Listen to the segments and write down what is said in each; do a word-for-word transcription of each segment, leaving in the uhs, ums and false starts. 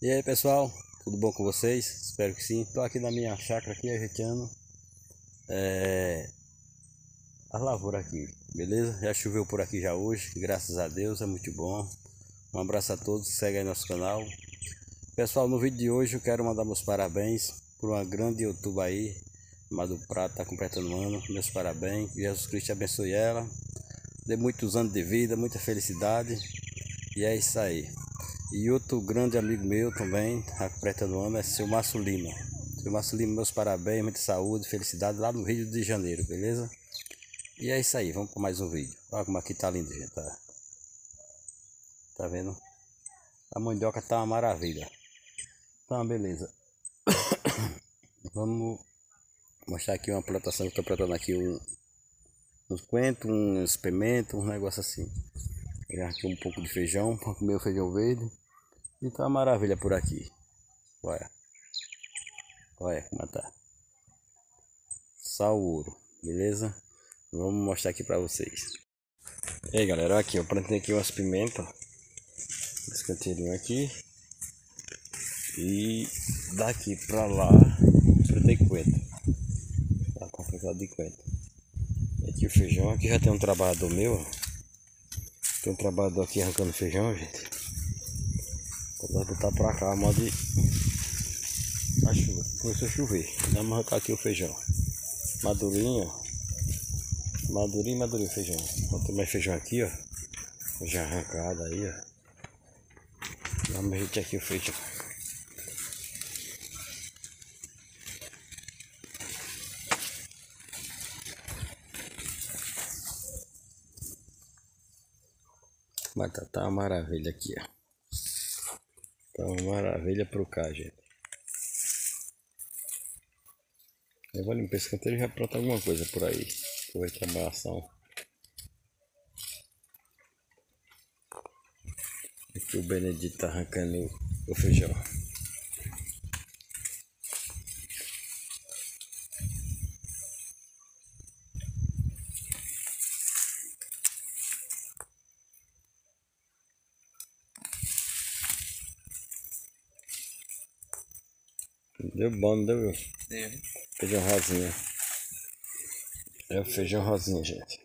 E aí pessoal, tudo bom com vocês? Espero que sim. Estou aqui na minha chácara aqui ajeitando é, as lavouras aqui, beleza? Já choveu por aqui já hoje, graças a Deus, é muito bom. Um abraço a todos, segue aí nosso canal. Pessoal, no vídeo de hoje eu quero mandar meus parabéns por uma grande youtuber aí, chamada Prata, está completando um ano. Meus parabéns, que Jesus Cristo abençoe ela, dê muitos anos de vida, muita felicidade. E é isso aí. E outro grande amigo meu também, está completando um ano, é seu Márcio Lima. Seu Márcio Lima, meus parabéns, muita saúde, felicidade lá no Rio de Janeiro, beleza? E é isso aí, vamos para mais um vídeo. Olha como aqui tá lindo, gente. Tá, tá vendo? A mandioca tá uma maravilha. Tá uma beleza. Vamos mostrar aqui uma plantação que eu tô plantando aqui um, uns coentros, uns pimentos, um negócio assim. Pegar aqui um pouco de feijão, para comer o feijão verde. E tá uma maravilha por aqui. Olha. Olha como tá. Sauro, beleza? Vamos mostrar aqui pra vocês. E aí galera, aqui eu plantei aqui umas pimentas. Esse canteirinho aqui. E daqui pra lá plantei coentro. Tá completado de coentro. E aqui o feijão, aqui já tem um trabalhador meu, ó. Tem um trabalhador aqui arrancando feijão, gente. Vou botar pra cá, modo de... a chuva, começou a chover. Vamos arrancar aqui o feijão. Madurinho, ó. Madurinho, madurinho feijão. Tem mais feijão aqui, ó. Já arrancado aí, ó. Vamos ajeitar aqui o feijão. Mas tá, tá uma maravilha aqui, ó. Tá uma maravilha pro cá, gente. Eu vou limpar esse canteiro e já pronto alguma coisa por aí. Aproveitar a ação. Aqui o Benedito tá arrancando o feijão. Deu bom, não deu? Deu. Feijão rosinha. É o feijão rosinha, gente.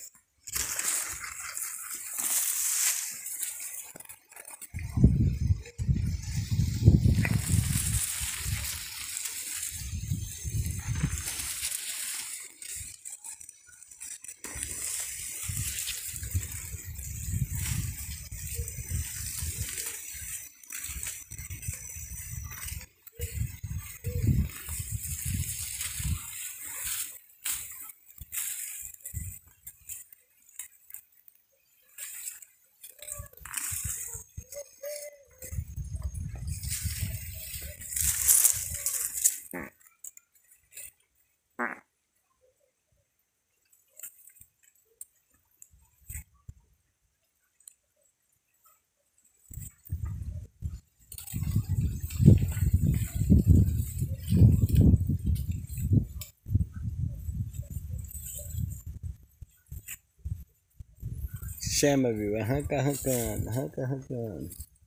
Chama, viu? Arranca, arrancando, arranca, arrancando.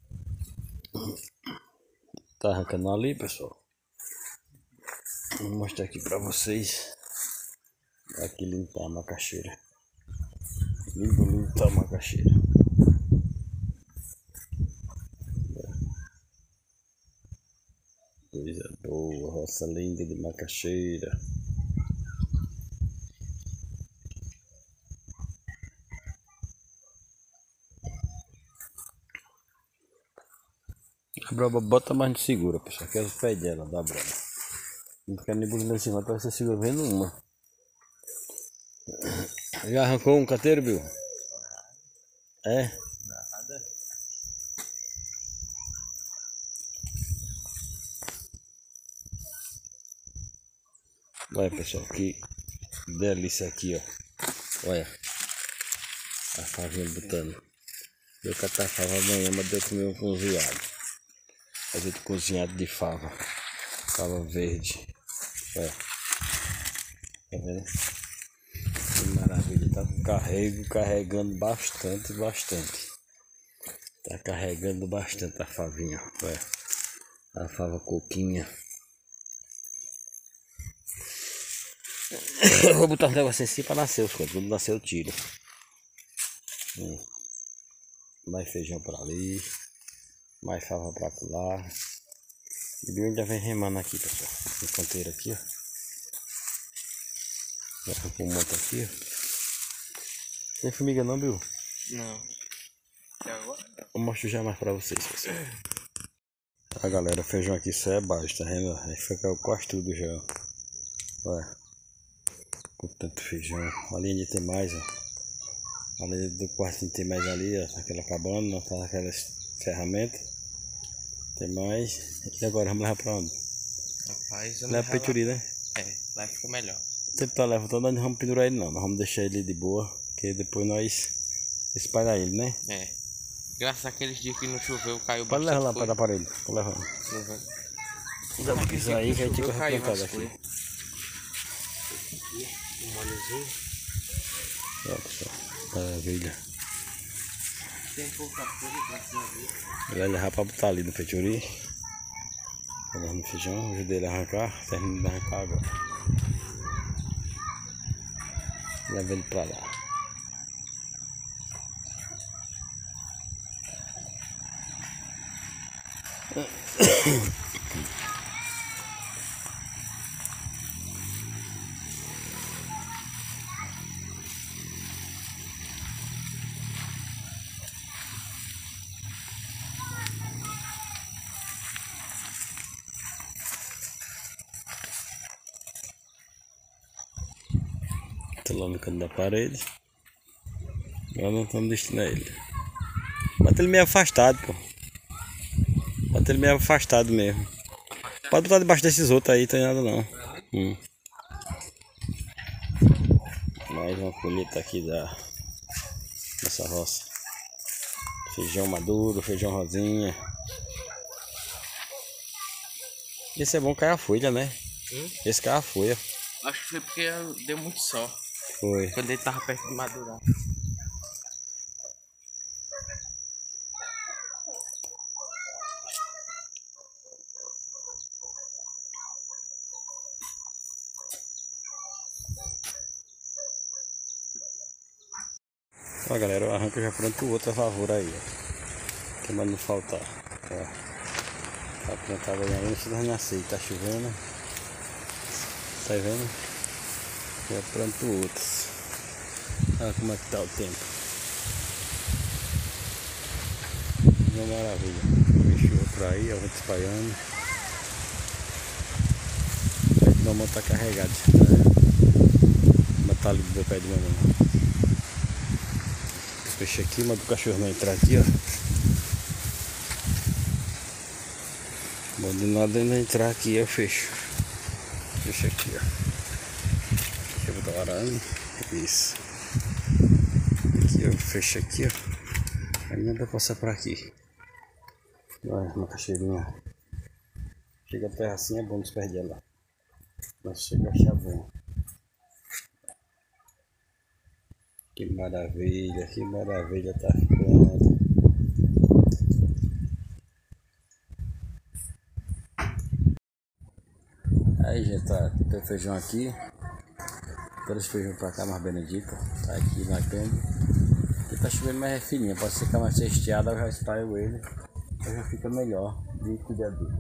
Tá arrancando ali, pessoal. Vou mostrar aqui pra vocês. Aqui limpar a macaxeira. Lindo, lindo tá a macaxeira. Coisa boa, roça linda de macaxeira. A braba bota mais de segura, pessoal, que é os pés dela, da braba. Não quero nem bonito em cima, pra você segura vendo uma. Já arrancou um canteiro, viu? É? Nada. Olha, pessoal, que delícia aqui, ó. Olha. A favinha botando. Eu catar fava amanhã, mas deu comer um cozinhado. Fazer de cozinhado de fava. Fava verde. Olha. Tá vendo? Que maravilha. Tá com carrego, carregando bastante, bastante. Tá carregando bastante a favinha. Olha. A fava coquinha. Eu vou botar um negócio assim pra nascer os coisas. Quando nascer eu tiro. Hum. Mais feijão pra ali. Mais fava pra lá. E o Bill ainda vem remando aqui, pessoal. No canteiro aqui, ó. Já arrancou um monte aqui, ó. Tem formiga não, Bill? Não. Até agora? Eu mostro já mais pra vocês, pessoal. Ah, galera, o feijão aqui só é baixo, tá vendo? Aí fica quase tudo já. Olha. Com tanto feijão. Ali onde tem mais, ó. Ali do quartinho tem mais ali, ó. Aquela cabana, não tá aquelas ferramentas. Tem mais. E agora vamos levar pra onde? Rapaz, eu leva pra Peturi, né? É, lá fica melhor. Sempre tá levantando, nós não vamos pendurar ele não. Nós vamos deixar ele de boa. Porque depois nós espalhar ele, né? É. Graças àqueles dias que não choveu, caiu Pode bastante. levar lá folha. para dar para ele. Pode levar. Dá pra isso aí que a gente vai replantar daqui. Um molhozinho. Olha pessoal, maravilha. Tem pouca folha pra cima dele. Ele vai levar pra botar ali no Peturi. Vou no feijão, ajudei ele a arrancar. Termino de arrancar agora. Leva ele pra lá. Tá lá no canto da parede. Agora não estamos destinando a ele. Bota ele meio afastado, pô. Bota ele meio afastado mesmo. Pode botar debaixo desses outros aí, não tem nada não. Hum. Mais uma colheita aqui da nossa roça. Feijão maduro, feijão rosinha. Esse é bom cair a folha, né? Hum? Esse cai a folha. Acho que foi porque deu muito sol. Foi. Quando ele tava perto de madurar. Ó galera, eu arranco já pronto outra lavoura aí, ó. Que mais não faltar. Ó. Tá plantado aí ainda, se não nascer, tá chovendo. Tá vendo? Já planto outros. Olha como é que tá o tempo. Uma maravilha. Mexeu por aí, ó, vento espalhando. O pé de mamão tá carregado. Tá? Botar ali do pé de mamão. Fecha aqui, mas o cachorro não entrar aqui, ó. Bom, de nada ainda entrar aqui, eu fecho. Fecha aqui, ó. Deixa eu botar o arame. Isso. Aqui, ó. Fecha aqui, ó. Aí não dá pra passar por aqui. Olha, uma caixeirinha. Chega a terra assim, é bom desperdiçar lá. Mas chega a chavão. Que maravilha, que maravilha tá ficando. Aí já tá, tem o feijão aqui. Todo esse feijão pra cá, mais benedita. Tá aqui na cama. Aqui tá chovendo mais fininha, pode ser que a mais estiada, eu já espalho ele. Aí já fica melhor de cuidar dele.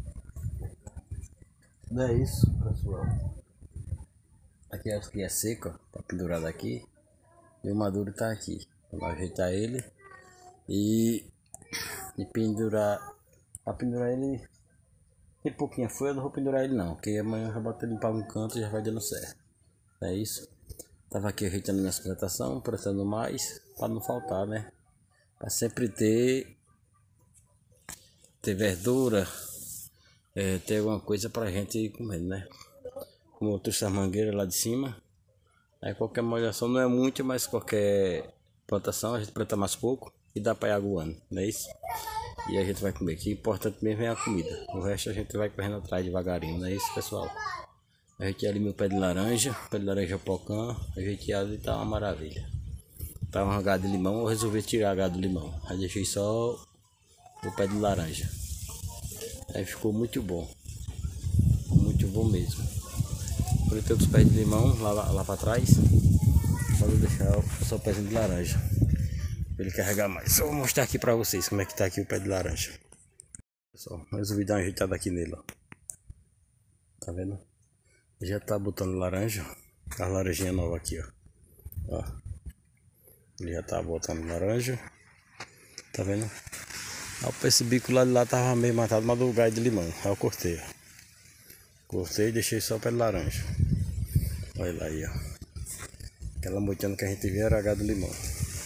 Não é isso, pessoal. Aqui é, aqui é seco, ó, tá pendurado aqui. E o maduro tá aqui. Vamos ajeitar ele e, e pendurar. Pra pendurar ele, tem pouquinha folha, eu não vou pendurar ele não, porque amanhã eu já boto ele para um canto e já vai dando certo. É isso. Tava aqui ajeitando minhas plantações, plantando mais, para não faltar, né? Para sempre ter, ter verdura, é, ter alguma coisa pra gente comer, né? Como eu trouxe a mangueira lá de cima. Aí qualquer molhação não é muito, mas qualquer plantação a gente planta mais pouco e dá para ir aguando, não é isso? E a gente vai comer. Que importante mesmo é a comida. O resto a gente vai correndo atrás devagarinho, não é isso, pessoal? A gente ali meu pé de laranja, pé de laranja pocã, a gente ali tá uma maravilha. Tava um gado de limão, eu resolvi tirar a gado de limão. Aí deixei só o pé de laranja. Aí ficou muito bom. Muito bom mesmo. Colhei os pés de limão lá, lá, lá pra trás. Pode deixar só o pezinho de laranja pra ele carregar mais. Só vou mostrar aqui pra vocês como é que tá aqui o pé de laranja. Pessoal, resolvi dar uma ajeitada aqui nele, ó. Tá vendo? Já tá botando laranja. As laranjinhas novas aqui, ó. Ó. Ele já tá botando laranja. Tá vendo? Aí esse bico lá de lá tava meio matado, mas do galho de limão. Aí eu cortei, ó. Cortei e deixei só o pé de laranja. Olha lá aí, ó. Aquela moitando que a gente viu era H do limão.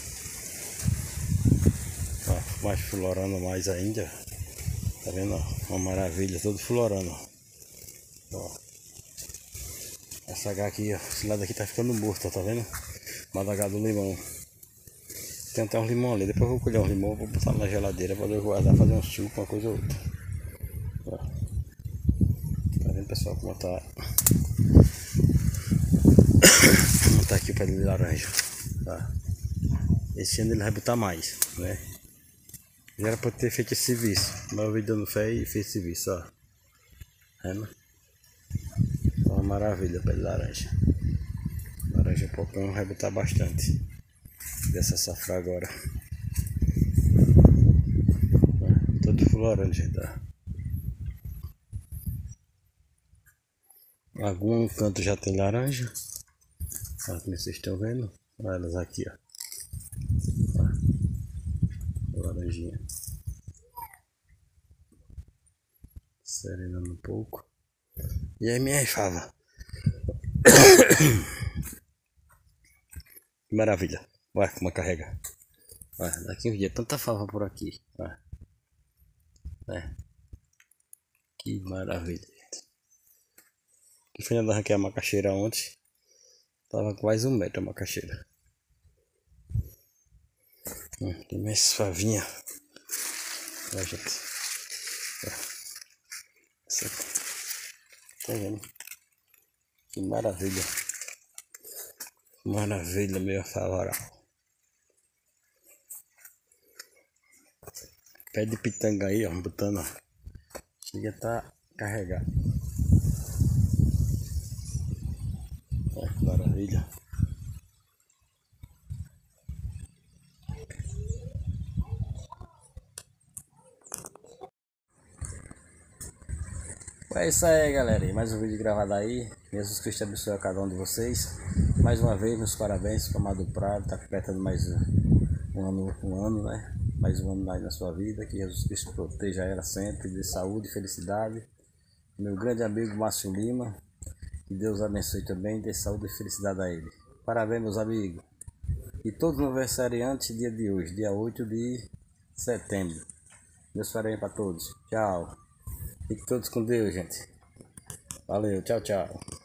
Ó, mais florando mais ainda. Tá vendo? Ó, uma maravilha, todo florando. Ó. Essa H aqui, ó. Esse lado aqui tá ficando morto, ó, tá vendo? Mas H do limão. Tem até uns limão ali. Depois eu vou colher uns limão, vou botar na geladeira pra eu guardar, fazer um suco, uma coisa ou outra. Ó. Tá vendo, pessoal, como tá? Como tá aqui o pé de laranja. Tá? Esse ano ele vai botar mais, né? Já era pra ter feito esse serviço, mas eu vim dando fé e fez esse serviço, ó. É, né? Uma maravilha, pé de laranja. Laranja pocão vai botar bastante dessa safra agora. Todo florando, gente. Algum canto já tem laranja. Olha como vocês estão vendo. Olha elas aqui, ó. Olha, laranjinha. Serenando um pouco. E aí, minha fava. Que maravilha. Olha como carrega. Olha, daqui um dia tanta fava por aqui. Olha. É. Que maravilha, gente. Que foi na arranquei a macaxeira ontem. Tava quase um metro a macaxeira. Hum, tem mais favinha. Olha, gente. Essa aqui. Tá vendo? Que maravilha. Maravilha, meu favorável. Pé de pitanga aí, ó, botando, ó. Chega a tá carregado. Olha que maravilha. É isso aí, galera. Mais um vídeo gravado aí. Jesus Cristo abençoe a cada um de vocês. Mais uma vez, meus parabéns para Amado Prado. Tá completando mais um ano, um ano, né? Mais um ano mais na sua vida. Que Jesus Cristo proteja ela sempre, de saúde e felicidade. Meu grande amigo Márcio Lima. Que Deus abençoe também, dê saúde e felicidade a ele. Parabéns, meus amigos. E todos os aniversariantes, dia de hoje, dia oito de setembro. Meus parabéns para todos. Tchau. Fiquem todos com Deus, gente. Valeu, tchau, tchau.